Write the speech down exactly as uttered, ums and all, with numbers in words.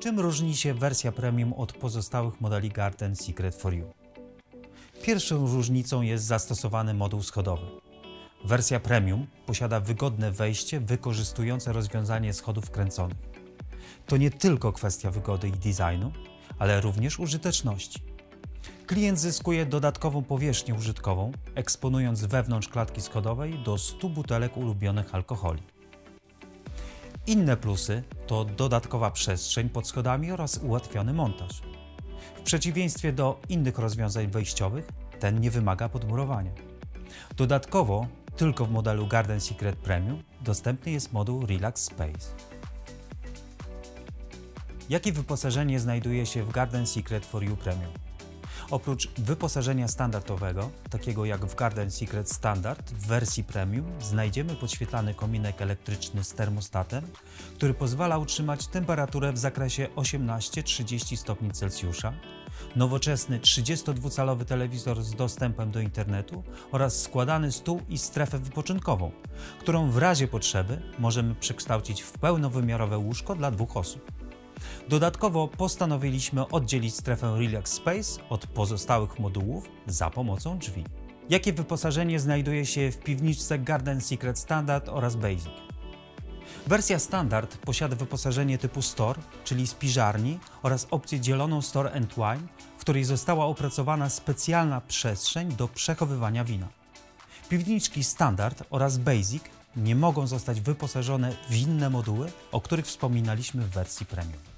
Czym różni się wersja Premium od pozostałych modeli Garden Secret for You? Pierwszą różnicą jest zastosowany moduł schodowy. Wersja Premium posiada wygodne wejście wykorzystujące rozwiązanie schodów kręconych. To nie tylko kwestia wygody i designu, ale również użyteczności. Klient zyskuje dodatkową powierzchnię użytkową, eksponując wewnątrz klatki schodowej do stu butelek ulubionych alkoholi. Inne plusy to dodatkowa przestrzeń pod schodami oraz ułatwiony montaż. W przeciwieństwie do innych rozwiązań wejściowych, ten nie wymaga podmurowania. Dodatkowo, tylko w modelu Garden Secret Premium dostępny jest moduł Relax Space. Jakie wyposażenie znajduje się w Garden Secret for You Premium? Oprócz wyposażenia standardowego, takiego jak w Garden Secret Standard, w wersji Premium znajdziemy podświetlany kominek elektryczny z termostatem, który pozwala utrzymać temperaturę w zakresie osiemnaście do trzydziestu stopni Celsjusza, nowoczesny trzydziestodwucalowy telewizor z dostępem do internetu oraz składany stół i strefę wypoczynkową, którą w razie potrzeby możemy przekształcić w pełnowymiarowe łóżko dla dwóch osób. Dodatkowo postanowiliśmy oddzielić strefę Relax Space od pozostałych modułów za pomocą drzwi. Jakie wyposażenie znajduje się w piwniczce Garden Secret Standard oraz Basic? Wersja Standard posiada wyposażenie typu Store, czyli spiżarni, oraz opcję dzieloną Store and Wine, w której została opracowana specjalna przestrzeń do przechowywania wina. Piwniczki Standard oraz Basic nie mogą zostać wyposażone w inne moduły, o których wspominaliśmy w wersji Premium.